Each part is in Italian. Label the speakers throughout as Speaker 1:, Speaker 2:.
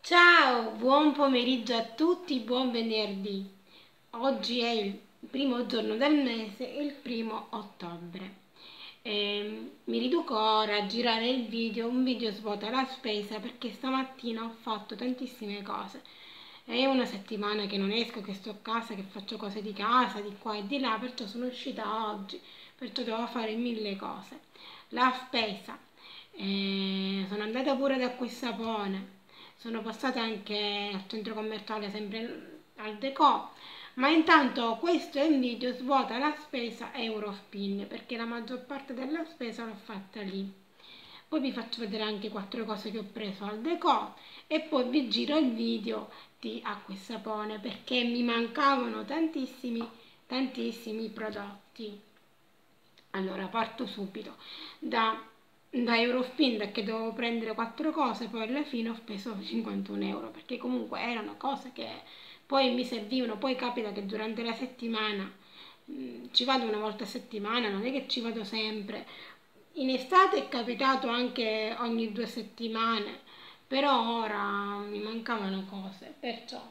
Speaker 1: Ciao, buon pomeriggio a tutti, buon venerdì. Oggi è il primo giorno del mese, il 1° ottobre. Mi riduco ora a girare un video svuota la spesa perché stamattina ho fatto tantissime cose. È una settimana che non esco, che sto a casa, che faccio cose di casa, di qua e di là, perciò sono uscita oggi, perciò devo fare 1000 cose. La spesa, sono andata pure da acqua e sapone. Sono passata anche al centro commerciale, sempre al Deco, ma intanto questo è un video svuota la spesa Eurospin, perché la maggior parte della spesa l'ho fatta lì. Poi vi faccio vedere anche 4 cose che ho preso al Deco e poi vi giro il video di acqua e sapone, perché mi mancavano tantissimi prodotti. Allora parto subito da Eurospin, perché dovevo prendere 4 cose, poi alla fine ho speso 51 euro, perché comunque erano cose che poi mi servivano. Poi capita che durante la settimana ci vado una volta a settimana, non è che ci vado sempre. In estate è capitato anche ogni 2 settimane, però ora mi mancavano cose, perciò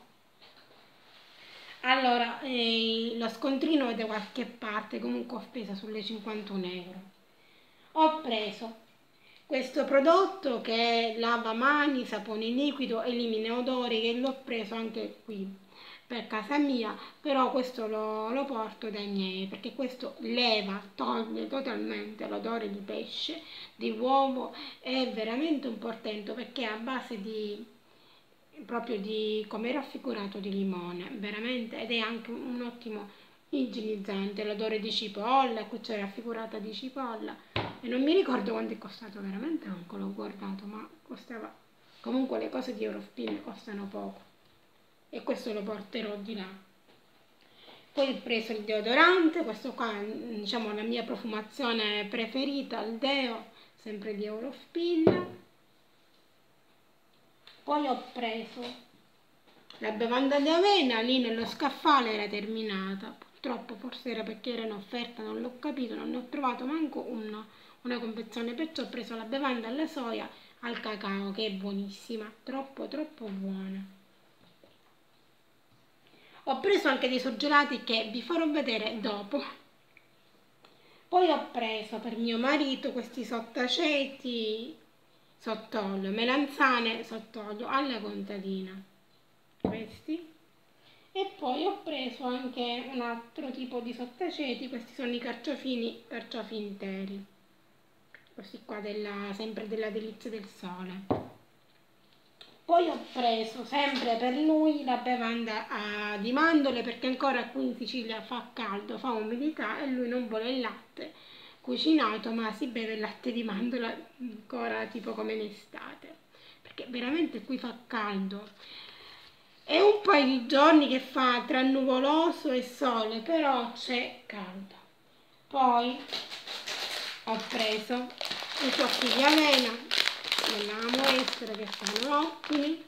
Speaker 1: allora, lo scontrino è da qualche parte, comunque ho speso sulle 51 euro. Ho preso questo prodotto che è lavamani, sapone liquido, elimina odori, che l'ho preso anche qui per casa mia, però questo lo porto dai miei, perché questo toglie totalmente l'odore di pesce, di uovo, è veramente un portento perché è a base proprio di, come raffigurato, di limone, veramente, ed è anche un ottimo igienizzante. L'odore di cipolla, qui c'è raffigurata di cipolla e non mi ricordo quanto è costato, veramente non l'ho guardato, ma costava, comunque le cose di Eurospin costano poco e questo lo porterò di là. Poi ho preso il deodorante, questo qua è, diciamo, la mia profumazione preferita, il deo, sempre di Eurospin. Poi ho preso la bevanda di avena, lì nello scaffale era terminata, purtroppo forse era perché era in offerta, non l'ho capito, non ne ho trovato manco una confezione, perciò ho preso la bevanda alla soia al cacao, che è buonissima, troppo buona. Ho preso anche dei surgelati che vi farò vedere dopo. Poi ho preso per mio marito questi sottaceti sott'olio, melanzane sott'olio alla contadina, questi. E poi ho preso anche un altro tipo di sottaceti, questi sono i carciofi interi, questi qua sempre della Delizia del Sole. Poi ho preso sempre per lui la bevanda di mandorle, perché ancora qui in Sicilia fa caldo, fa umidità e lui non vuole il latte cucinato, ma si beve il latte di mandorla ancora tipo come in estate, perché veramente qui fa caldo. È un paio di giorni che fa tra nuvoloso e sole, però c'è caldo. Poi ho preso i fiocchi di avena dell'amo estero, che sono ottimi.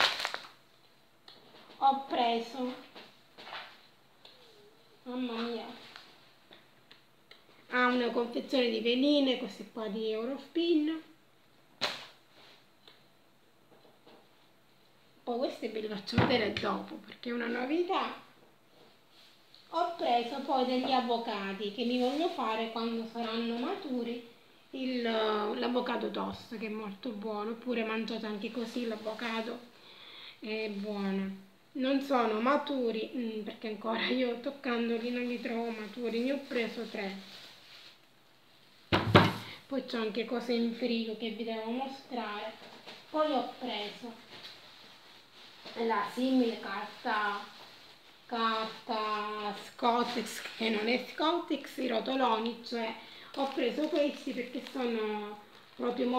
Speaker 1: Ho preso, mamma mia, una confezione di veline, queste qua di Eurospin. Poi queste ve le faccio vedere dopo perché è una novità. Ho preso poi degli avocati che mi voglio fare quando saranno maturi, l'avocado toast, che è molto buono, oppure mangiate anche così l'avocado, è buono. Non sono maturi perché ancora io toccandoli non li trovo maturi, ne ho preso 3. Poi c'ho anche cose in frigo che vi devo mostrare. Poi ho preso la simile carta Scottex, che non è Scottex, i rotoloni, cioè ho preso questi perché sono proprio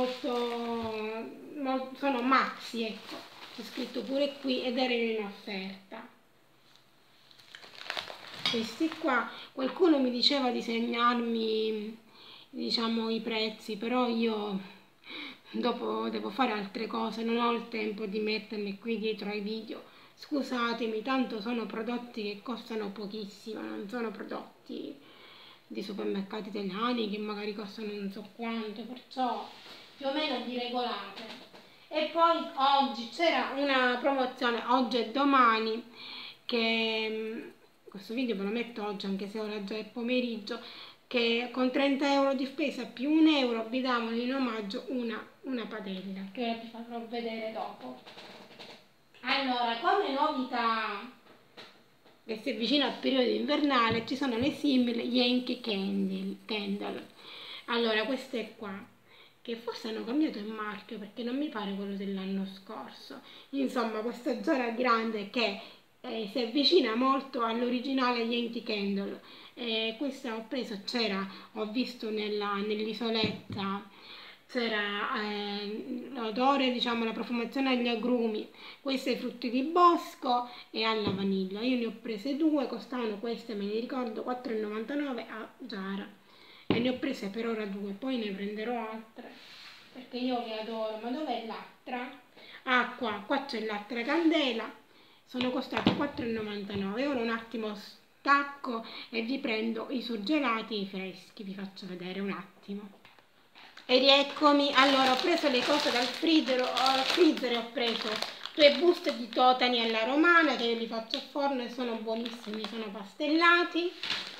Speaker 1: sono maxi, ecco, c'è scritto pure qui, ed erano in offerta. Questi qua, qualcuno mi diceva di segnarmi, diciamo, i prezzi, però io dopo devo fare altre cose, non ho il tempo di mettermi qui dietro ai video. Scusatemi, tanto sono prodotti che costano pochissimo, non sono prodotti di supermercati italiani che magari costano non so quanto, perciò più o meno vi regolate. E poi oggi c'era una promozione, oggi e domani, che questo video ve lo metto oggi anche se ora già è pomeriggio, che con 30 euro di spesa più 1 euro vi davano in omaggio una padella, che ora vi farò vedere dopo. Allora, come novità, che si avvicina al periodo invernale, ci sono le simili Yankee Candle. Allora, queste qua, che forse hanno cambiato il marchio perché non mi pare quello dell'anno scorso. Insomma, questa giara grande che si avvicina molto all'originale Yankee Candle. Questa ho preso, ho visto nell'isoletta, c'era l'odore, diciamo, la profumazione agli agrumi, questi ai frutti di bosco e alla vaniglia. Io ne ho prese due, costavano queste, me ne ricordo, 4,99 a Zara, e ne ho prese per ora due, poi ne prenderò altre perché io le adoro. Ma dov'è l'altra? Ah, qua c'è l'altra candela, sono costate 4,99. Ora un attimo stacco e vi prendo i surgelati freschi, vi faccio vedere un attimo. E rieccomi. Allora, ho preso le cose dal freezer e ho preso 2 buste di totani alla romana che io li faccio a forno e sono buonissimi, sono pastellati.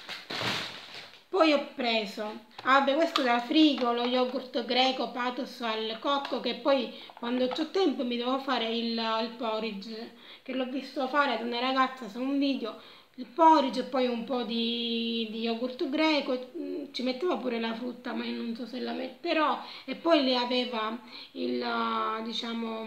Speaker 1: Poi ho preso, questo da frigo, lo yogurt greco pathos al cocco, che poi quando ho tempo mi devo fare il porridge, che l'ho visto fare ad una ragazza su un video, il porridge e poi un po' di yogurt greco, ci metteva pure la frutta ma io non so se la metterò, e poi le aveva diciamo,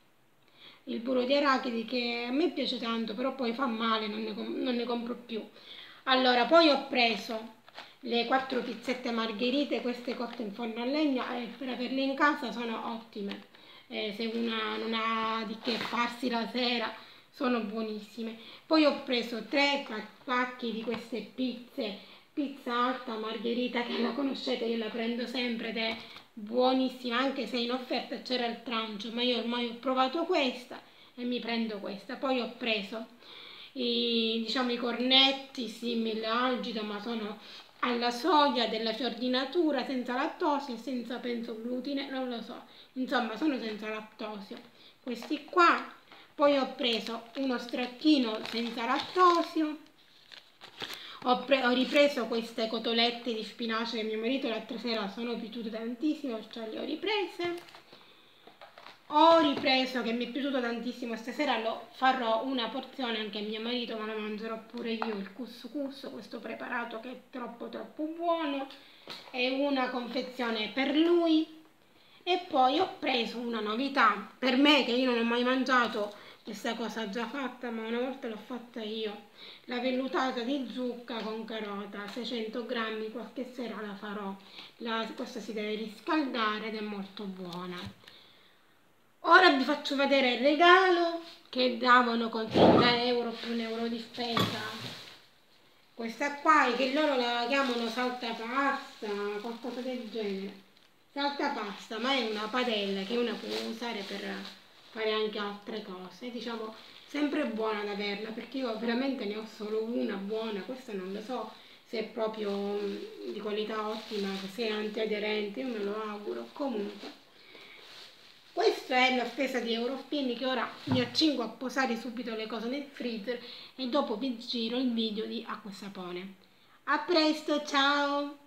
Speaker 1: il burro di arachidi, che a me piace tanto però poi fa male, non ne compro più. Allora, poi ho preso le 4 pizzette margherite, queste cotte in forno a legna, e per averle in casa sono ottime. Se una non ha di che farsi la sera, sono buonissime. Poi ho preso 3 pacchi di queste pizza alta margherita, che la conoscete, io la prendo sempre ed è buonissima, anche se in offerta c'era il trancio, ma io ormai ho provato questa e mi prendo questa. Poi ho preso diciamo, i cornetti simili algida, ma sono alla soia, della fior di natura, senza lattosio e senza, penso, glutine, non lo so, insomma sono senza lattosio questi qua. Poi ho preso uno stracchino senza lattosio, ho ripreso queste cotolette di spinaci che mio marito l'altra sera sono piaciute tantissimo, cioè le ho riprese. Ho ripreso, che mi è piaciuto tantissimo, stasera lo farò una porzione anche a mio marito, ma lo mangerò pure io, il couscous, questo preparato che è troppo buono, e una confezione per lui. E poi ho preso una novità per me, che io non ho mai mangiato questa cosa già fatta, ma una volta l'ho fatta io, la vellutata di zucca con carota, 600 grammi, qualche sera la farò. Questa si deve riscaldare ed è molto buona. Ora vi faccio vedere il regalo che davano con 30 euro più 1 euro di spesa. Questa qua, che loro la chiamano saltapasta, qualcosa del genere. Saltapasta, ma è una padella che una può usare per fare anche altre cose. Diciamo, sempre buona da averla, perché io veramente ne ho solo una buona. Questa non lo so se è proprio di qualità ottima, se è antiaderente, io me lo auguro. Comunque, questa è la spesa di Eurospin, che ora mi accingo a posare subito le cose nel freezer e dopo vi giro il video di acqua e sapone. A presto, ciao!